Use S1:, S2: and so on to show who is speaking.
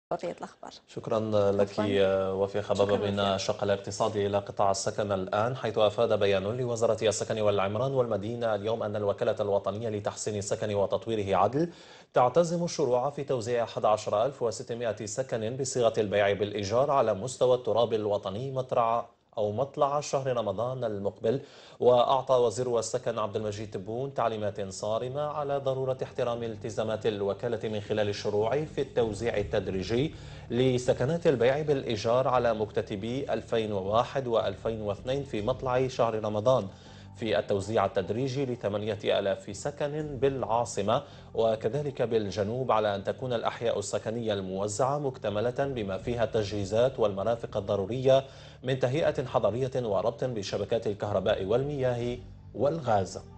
S1: بقية الأخبار.
S2: شكرا لك
S1: عفوا.
S2: وفي خبر
S1: شكرا
S2: من
S1: وفاء.
S2: الشق الاقتصادي إلى قطاع السكن الآن، حيث أفاد بيان لوزارة السكن والعمران والمدينة اليوم أن الوكالة الوطنية لتحسين السكن وتطويره عدل تعتزم الشروع في توزيع 11600 سكن بصيغة البيع بالإيجار على مستوى التراب الوطني مطلع شهر رمضان المقبل. وأعطى وزير السكن عبد المجيد تبون تعليمات صارمة على ضرورة احترام التزامات الوكالة من خلال الشروع في التوزيع التدريجي لسكنات البيع بالإيجار على مكتتبي 2001 و2002 في مطلع شهر رمضان، في التوزيع التدريجي ل8000 سكن بالعاصمة وكذلك بالجنوب، على أن تكون الأحياء السكنية الموزعة مكتملة بما فيها التجهيزات والمرافق الضرورية من تهيئة حضرية وربط بشبكات الكهرباء والمياه والغاز.